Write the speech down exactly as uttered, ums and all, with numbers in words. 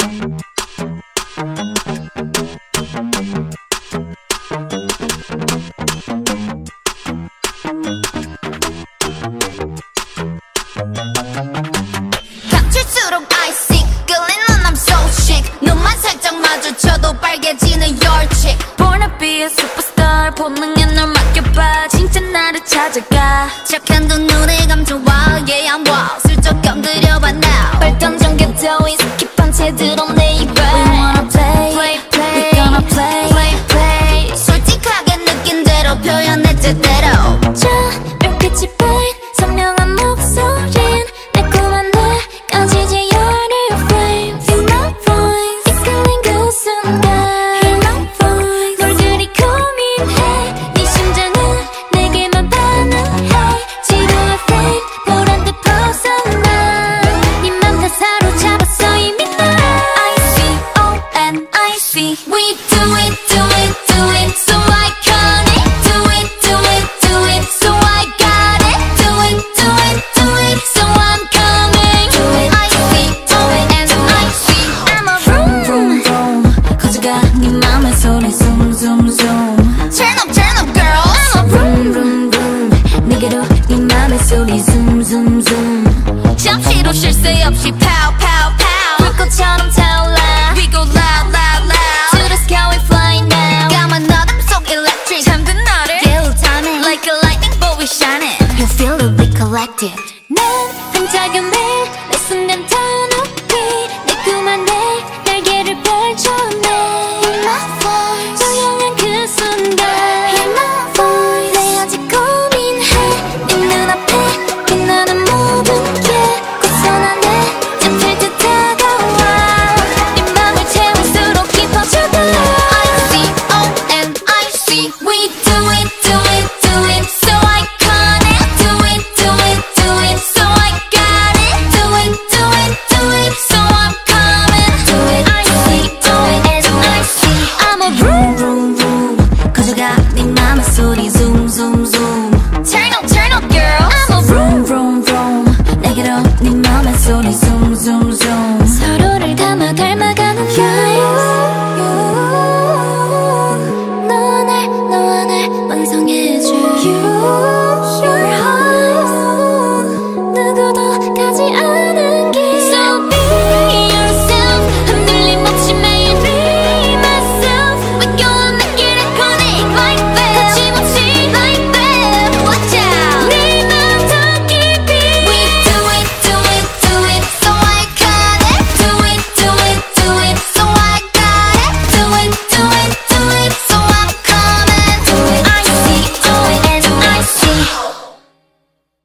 감출수록 icy 끌리는 I'm so chic 눈만 살짝 마주쳐도 빨개지는 your chick Born to be a superstar 본능에 널 맡겨봐 진짜 나를 찾아가 착한 두 눈에 감춰와 yeah I'm wild 슬쩍 건드려봐 now 발동 전개 따윈 스킵한 채 드러내 입에 We wanna play, play, play We gonna play, play, play 솔직하게 느낀 대로 표현해 제대로 저 별빛이 보인 선명한 목소린 달콤한 뇌까지 지어내 your flame Feel my voice 이끌린 그 순간 Hear my voice 널 그리 고민해 네 심장은 내게만 반응해 지루한 flame 보란 듯 벗어나 네 맘 다 사로잡았어 이미 날 I see O N I C We do it do it do it so iconic Do it do it do it so I got it Do it do it do it so I'm coming Do it I see O N I C I'm a vroom vroom vroom 커져가 네 맘의 소리 zoom zoom zoom Turn up turn up girl I'm a vroom vroom vroom 내게로 네 맘의 소리 zoom zoom zoom 잠시도 쉴 새 없이 pow pow pow 불꽃처럼 타올라 We go loud loud loud To the sky we fly now 까만 어둠 속 electric 잠든 너를 깨울 timing Like a lightning bolt we shining You feel it we collective